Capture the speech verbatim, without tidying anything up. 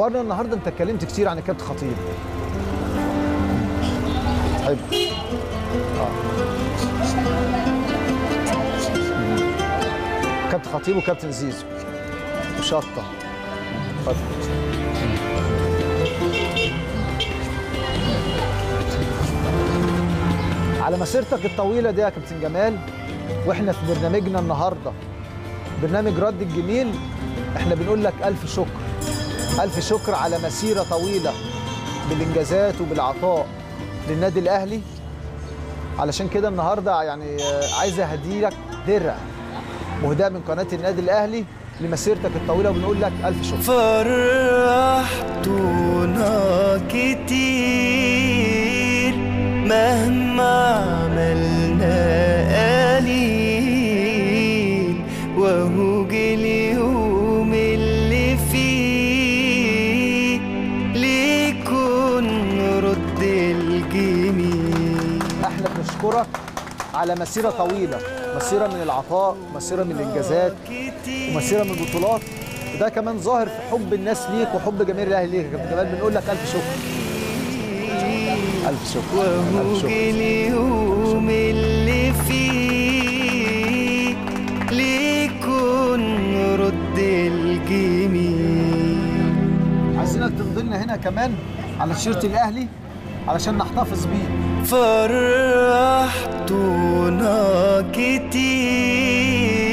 حوارنا النهارده انت اتكلمت كتير عن الكابتن خطيب. حلو. اه كابتن خطيب وكابتن زيزو وشطه. اتفضل. على مسيرتك الطويله دي يا كابتن جمال، واحنا في برنامجنا النهارده برنامج رد الجميل، احنا بنقول لك الف شكر. الف شكر على مسيره طويله بالانجازات وبالعطاء للنادي الاهلي. علشان كده النهارده يعني عايز اهديلك درع مهداه من قناه النادي الاهلي لمسيرتك الطويله، وبنقول لك الف شكر. فرحتونا كتير مهما عملنا قليل، وهو جه اليوم اللي فيه ليكون رد الجميل. احنا بنشكرك على مسيره طويله، مسيره من العطاء، مسيره من الانجازات، ومسيره من البطولات، وده كمان ظاهر في حب الناس ليك وحب جماهير الاهلي ليك يا كابتن جمال. بنقول لك الف شكر. الف شكر. وهو جه اليوم اللي فيه ليكون رد الجميل. عايزينك تمضي لنا هنا كمان على تيشيرت الاهلي علشان نحتفظ بيه. فرحتونا كتير